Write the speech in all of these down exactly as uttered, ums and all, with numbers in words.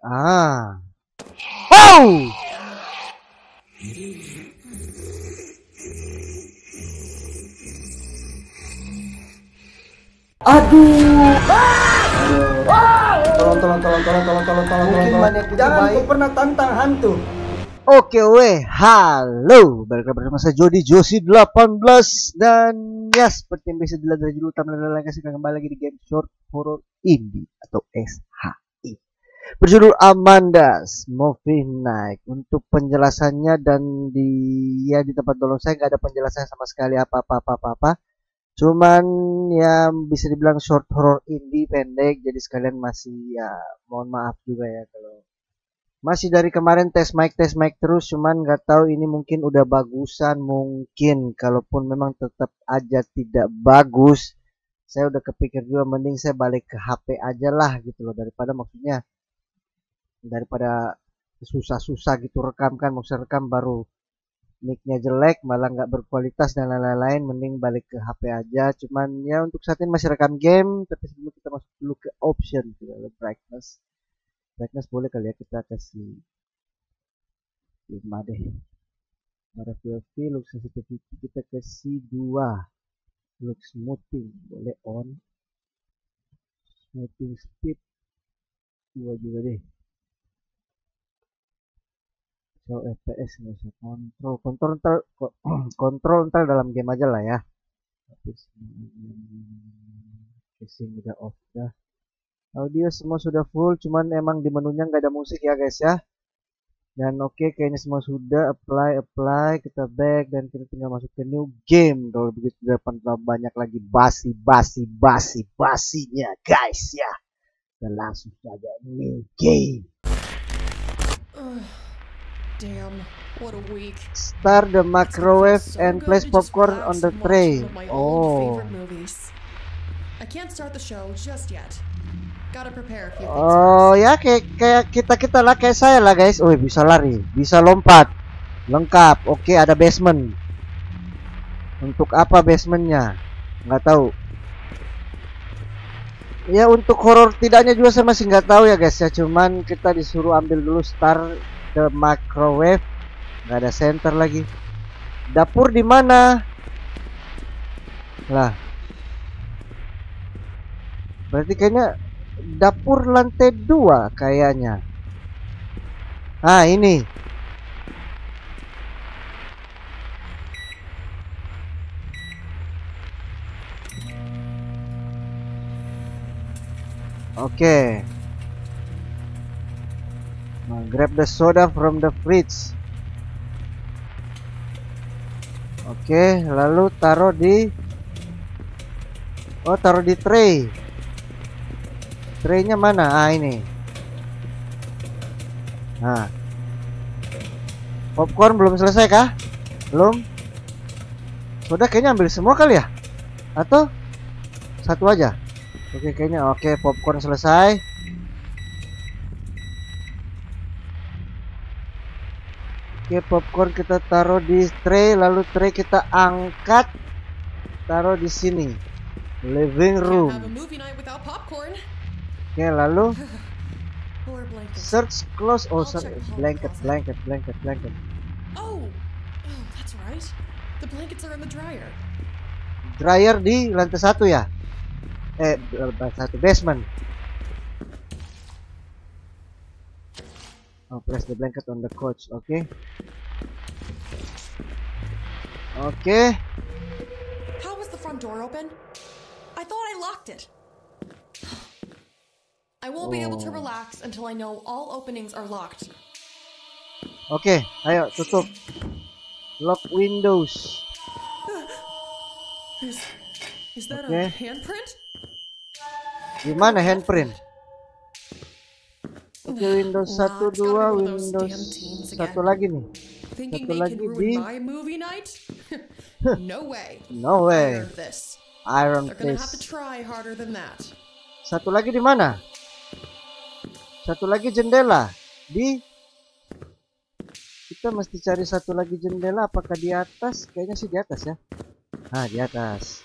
Ah. Oh! Aduh. Tolong, tolong, tolong, tolong, tolong, tolong, tolong, Mungkin tolong. banyak itu Jangan baik. kau pernah tantang hantu. Oke weh, halo, balik lagi bersama saya Jody Josi delapan belas. Dan ya seperti yang bisa dilihat dari judul thumbnail dan kasih kembali lagi di game short horror indie atau S H I berjudul Amanda's Movie Night. Untuk penjelasannya dan di ya di tempat download saya nggak ada penjelasannya sama sekali apa-apa apa-apa. Cuman ya bisa dibilang short horror indie pendek, jadi sekalian masih ya mohon maaf juga ya kalau masih dari kemarin tes mic tes mic terus, cuman nggak tahu ini mungkin udah bagusan, mungkin kalaupun memang tetap aja tidak bagus, saya udah kepikir juga mending saya balik ke H P aja lah gitu loh, daripada maksudnya daripada susah-susah gitu rekam kan, maksudnya rekam baru mic-nya jelek malah nggak berkualitas dan lain-lain, mending balik ke H P aja. Cuman ya untuk saat ini masih rekam game, tapi sebelum kita masuk dulu ke option gitu, brightness brightness boleh kali ya kita kasih lima deh. Pada P O V look sensitivity kita kasih dua, look smoothing boleh on, smoothing speed dua juga deh. So F P S nggak usah, kontrol kontrol ntar kontrol ntar dalam game aja lah ya. Casing udah off dah, audio semua sudah full, cuman emang di menunya nggak ada musik ya guys ya. Dan oke okay, kayaknya semua sudah, apply apply kita back dan kita tinggal masuk ke new game. Kalau begitu depan banyak lagi basi basi basi basinya guys ya, dan langsung saja new game. Damn, what a week. Start the microwave and place popcorn on the tray. Oh. I can't start the show just yet. Gotta prepare a few things. Oh ya, kayak kayak kita kita lah, kayak saya lah guys. Oh bisa lari, bisa lompat, lengkap. Oke ada basement. Untuk apa basementnya? Nggak tahu. Ya untuk horor tidaknya juga saya masih nggak tahu ya guys ya. Cuman kita disuruh ambil dulu start the microwave. Nggak ada center lagi. Dapur di mana? Lah. Berarti kayaknya dapur lantai dua kayaknya. Ah ini. Oke. Okay. Nah, grab the soda from the fridge. Oke, okay, lalu taruh di Oh, taruh di tray. Traynya mana? Ah ini. Nah. Popcorn belum selesai kah? Belum. Sudah kayaknya ambil semua kali ya? Atau satu aja? Oke kayaknya oke, popcorn selesai. Oke, popcorn kita taruh di tray, lalu tray kita angkat, taruh di sini. Living room. Oke, lalu search close. Oh, search blanket, blanket, blanket, blanket. Oh, oh, that's right. The blankets are in the dryer. Dryer di lantai satu ya? Eh, lantai satu, basement. Oh, press the blanket on the couch. Oke. Okay. Oke. Okay. How was the front door open? I thought I locked it. I won't be able to relax until I know all openings are locked. Oke, okay, ayo tutup. Lock windows. Is, is that okay. a handprint? Gimana handprint? Oke, okay, Windows satu, dua, Windows satu lagi nih. Thinking satu they lagi can ruin di my movie night? No way. No way. Iron this. Iron They're gonna Fist. have to try harder than that. Satu lagi di mana? Satu lagi jendela. Di Kita mesti cari satu lagi jendela, apakah di atas? Kayaknya sih di atas ya. Ah, di atas.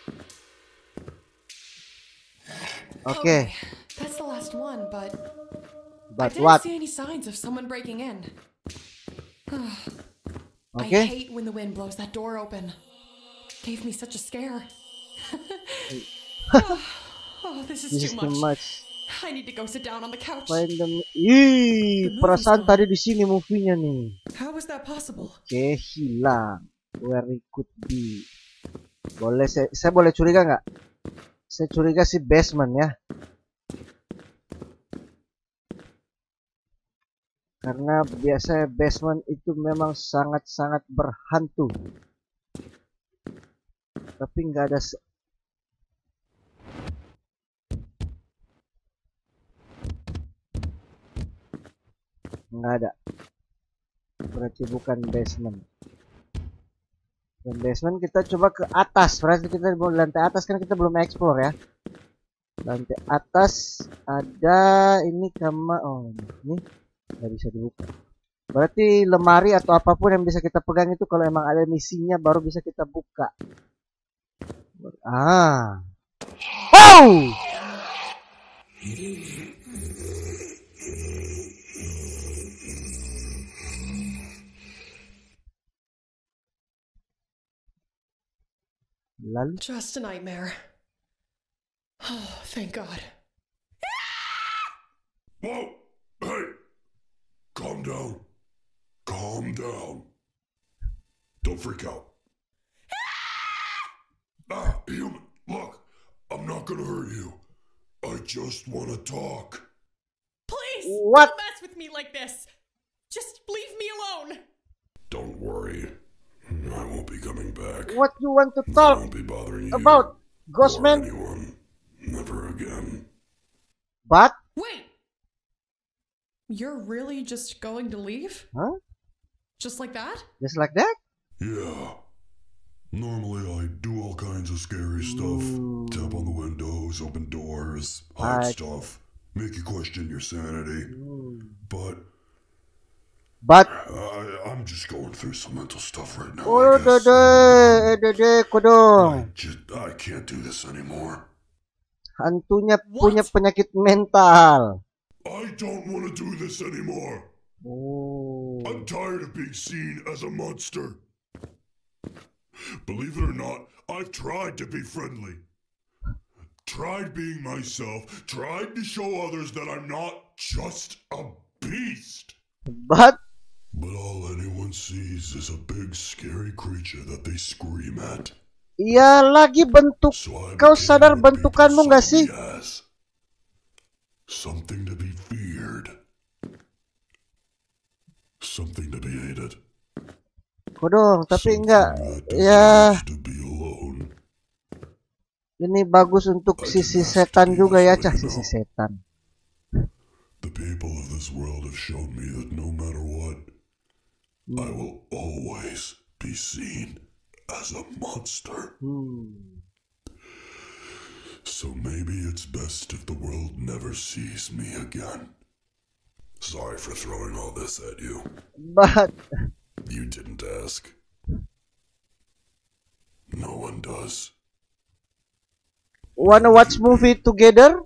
Oke. Okay. That's the last one, but But didn't what? see any signs of someone breaking in. I Okay. hate when the wind blows that door open. Gave me such a scare. Oh, this is This is too too much. much. I need to go sit down on the couch. Find them. Ih, perasaan tadi di sini movie-nya nih. How was that possible? Oke, hilang. Where it could be. Boleh saya, saya boleh curiga nggak? Saya curiga si basement ya. Karena biasanya basement itu memang sangat-sangat berhantu. Tapi nggak ada se- nggak ada. Berarti bukan basement. Dan basement kita coba ke atas. Berarti kita di lantai atas kan kita belum explore ya. Lantai atas ada ini kamar. Oh ini nggak bisa dibuka. Berarti lemari atau apapun yang bisa kita pegang itu kalau emang ada misinya baru bisa kita buka. Ah. Oh! Lalu Just a nightmare. Oh, thank God. Whoa! Hey! Calm down. Calm down. Don't freak out. Ah, human, look. I'm not gonna hurt you. I just wanna talk. Please, What? don't mess with me like this. Just leave me alone. Don't worry. I won't be coming back. what you want to I talk won't be bothering you. about, or Ghostman? anyone. Never again. But Wait. You're really just going to leave? huh? Just like that? Just like that? Yeah. Normally I do all kinds of scary stuff. Ooh. Tap on the windows, open doors, hide I- stuff, make you question your sanity. But But I, I'm just going through some mental stuff right now. oh I guess. dede, dede I kodong. just I can't do this anymore. Hantunya What? punya penyakit mental. I don't want to do this anymore. Oh. I'm tired of being seen as a monster. Believe it or not, I've tried to be friendly. Tried being myself. Tried to show others that I'm not just a beast. But But all anyone sees is a big scary creature that they scream at. ya lagi bentuk. So I Kau became sadar what people bentukanmu nggak saw me sih? as. Something to be feared. Something to be hated. Kodong, tapi Something enggak. that Ya, deserves to be alone. ini bagus untuk sisi setan juga ya, cah sisi setan. The people of this world have shown me that no matter what, I will always be seen as a monster. Hmm. So maybe it's best if the world never sees me again. Sorry for throwing all this at you. But You didn't ask. No one does. wanna watch movie together?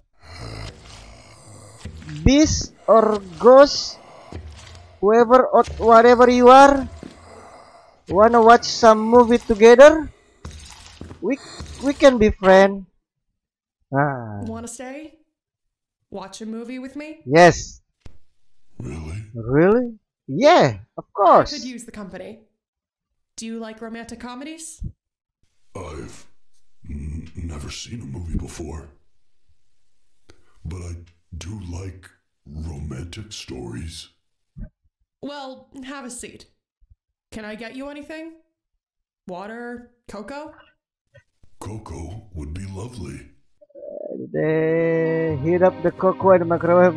Beast or ghost, whoever or whatever you are, wanna watch some movie together? We we can be friend. Ah, Want to stay? Watch a movie with me? yes, Really? really? Yeah, of I course. could use the company. Do you like romantic comedies? I've n- never seen a movie before. But I do like romantic stories. Well, have a seat. Can I get you anything? Water? Cocoa? Coco would be lovely. They heat up the cocoa in the microwave.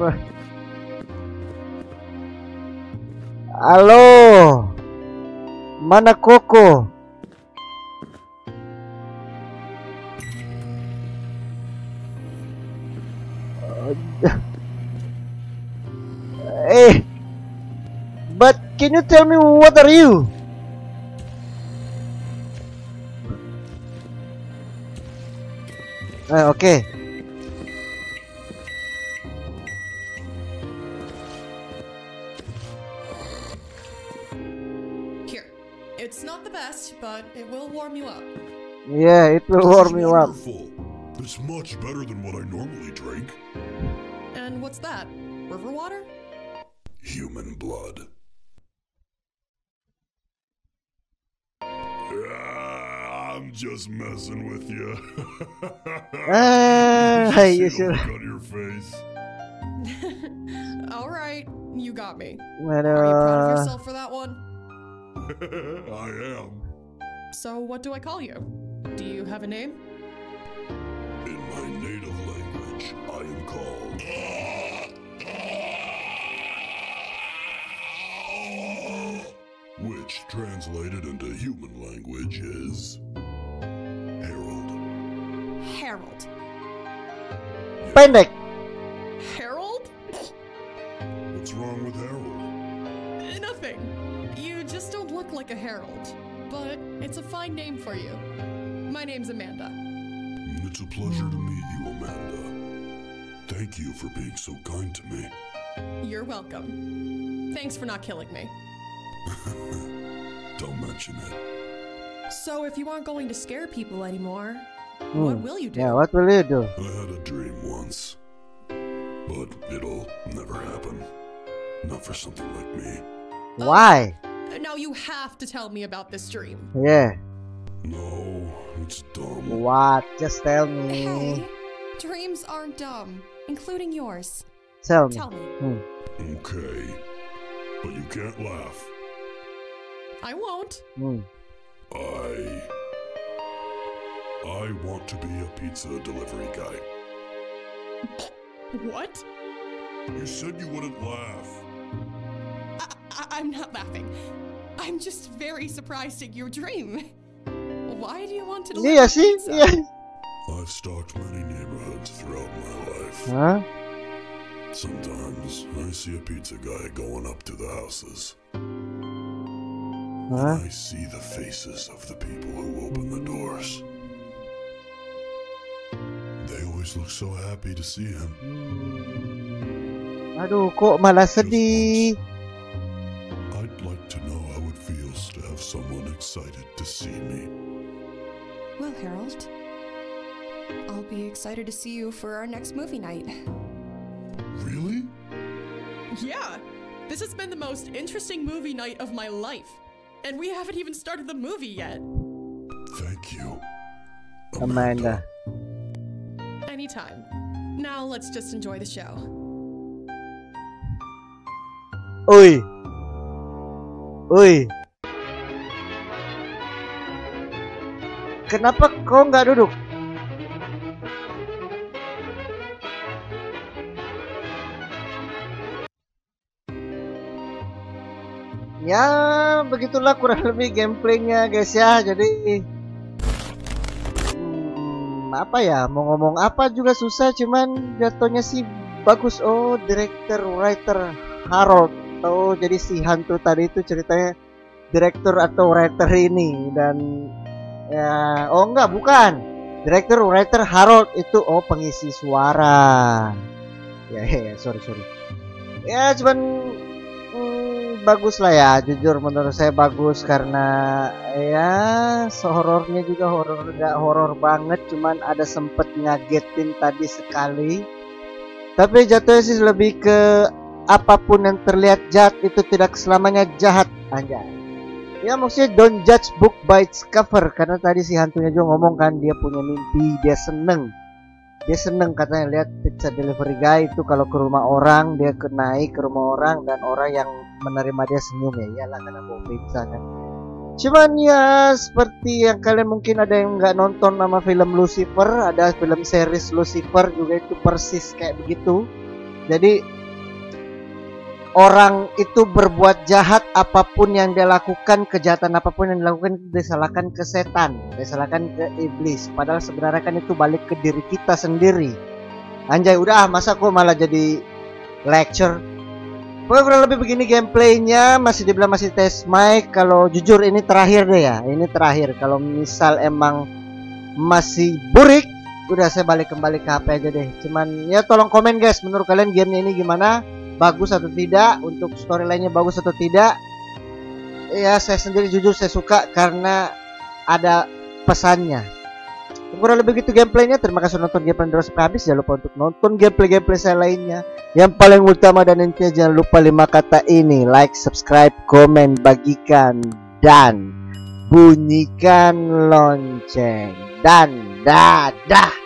Halo, mana Koko? Eh, but can you tell me what are you? Eh, oke. It's not the best, but it will warm you up. Yeah, it will warm you up. Wonderful. It's much better than what I normally drink. And what's that? River water? Human blood. Ah, I'm just messing with you. Ah, you you should see the should. look on your face. All right, you got me. Are you proud of Aduh. yourself for that one? I am. So what do I call you? Do you have a name? In my native language, I am called. Which, translated into human language, is Harold. Harold. Pendek. Harold? What's wrong with Harold? Uh, Nothing. You just don't look like a Harold. But it's a fine name for you. My name's Amanda. It's a pleasure to meet you, Amanda. Thank you for being so kind to me. You're welcome. Thanks for not killing me. Don't mention it. So if you aren't going to scare people anymore, Hmm. what will you do? Yeah, what will you do? I had a dream once, but it'll never happen. Not for something like me. Why? Now you have to tell me about this dream. Yeah. No, it's dumb. What? Just tell me. Hey, dreams aren't dumb, including yours. Tell me. Tell me. Hmm. Okay, but you can't laugh. I won't. Hmm. I... I want to be a pizza delivery guy. What? You said you wouldn't laugh. I, I, I'm not laughing. I'm just very surprised at your dream. Why do you want to deliver Yeah, see? pizza? Yeah. I've stalked many neighborhoods throughout my life. Huh? Sometimes I see a pizza guy going up to the houses. Huh? I see the faces of the people who open the doors. They always look so happy to see him. Aduh, kok malah sedih? I'd like to know how it feels to have someone excited to see me. Well, Harold, I'll be excited to see you for our next movie night. Really? Yeah, this has been the most interesting movie night of my life. And we haven't even started the movie yet. Thank you, Amanda. Anytime. Now let's just enjoy the show. Oi. Oi. Kenapa kau nggak duduk? Ya, begitulah kurang lebih gameplaynya guys ya. Jadi hmm, apa ya, mau ngomong apa juga susah, cuman jatuhnya sih bagus. Oh, director writer Harold. Oh, jadi si hantu tadi itu ceritanya director atau writer ini. Dan ya, oh enggak, bukan director writer Harold itu, oh pengisi suara. Ya, ya, ya sorry sorry. Ya cuman hmm, bagus lah ya, jujur menurut saya bagus karena ya horornya juga horor, nggak horor banget, cuman ada sempet ngagetin tadi sekali. Tapi jatuhnya sih lebih ke apapun yang terlihat jahat itu tidak selamanya jahat, anjay. Ya maksudnya don't judge book by its cover, karena tadi si hantunya juga ngomong kan dia punya mimpi, dia seneng. Dia seneng katanya lihat pizza delivery guy itu kalau ke rumah orang, dia ke naik ke rumah orang dan orang yang menerima dia senyum, ya iyalah karena bawa pizza kan. Cuman ya seperti yang kalian mungkin ada yang nggak nonton nama film Lucifer, ada film series Lucifer juga itu persis kayak begitu. Jadi orang itu berbuat jahat apapun yang dia lakukan, kejahatan apapun yang dilakukan disalahkan ke setan, disalahkan ke iblis. Padahal sebenarnya kan itu balik ke diri kita sendiri. Anjay, udah ah, masa kok malah jadi lecture. Pokoknya kurang lebih begini gameplaynya, masih dibilang masih test mic. Kalau jujur ini terakhir deh ya, ini terakhir. Kalau misal emang masih burik, udah saya balik kembali ke H P aja deh. Cuman ya tolong komen guys, menurut kalian gamenya ini gimana? Bagus atau tidak, untuk storyline-nya bagus atau tidak. ya saya sendiri jujur saya suka karena ada pesannya. Kurang lebih gitu gameplaynya. Terima kasih nonton gameplay terus sampai habis. Jangan lupa untuk nonton gameplay-gameplay saya lainnya. Yang paling utama dan intinya jangan lupa lima kata ini: like, subscribe, komen, bagikan, dan bunyikan lonceng. Dan dadah.